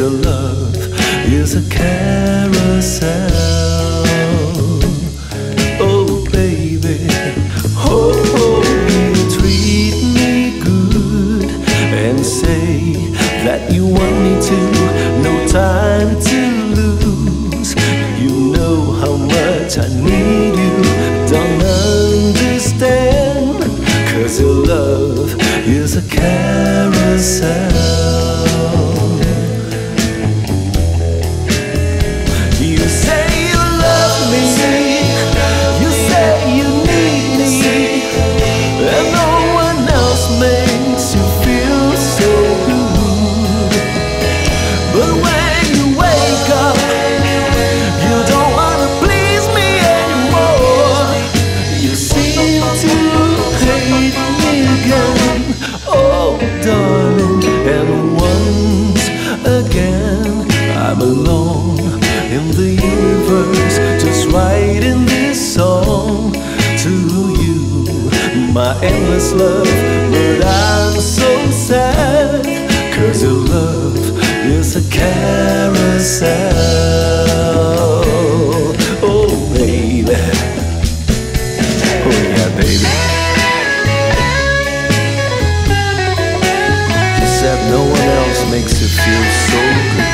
your love is a carousel. Oh baby, oh, you treat me good and say that you want me to, no time to lose. You know how much I need you, don't understand, 'cause your love is a carousel. You say you love me, you say you need me, and no one else makes you feel so good. But when you wake up, you don't wanna please me anymore. You seem to hate me again, oh darling. And once again I'm alone in the universe, just writing this song to you, my endless love. But I'm so sad, 'cause your love is a carousel. Oh baby, oh yeah baby. You said no one else makes you feel so good.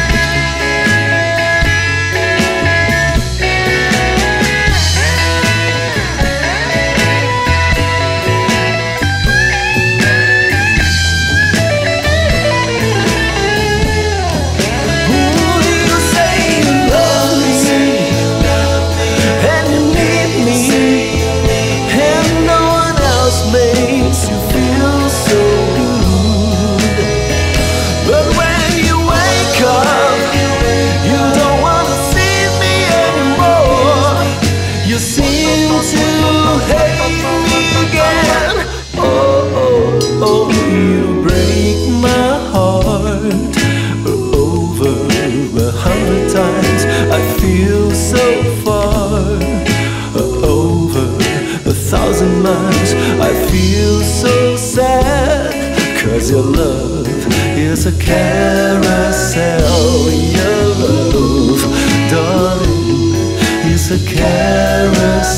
You seem to hate me again. Oh, oh, oh, you break my heart over 100 times. I feel so far, over 1,000 miles. I feel so sad, 'cause your love is a carousel. Your love, darling, is a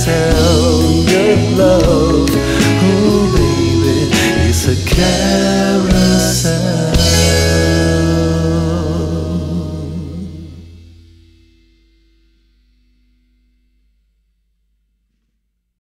carousel. Your love, oh baby, is a carousel.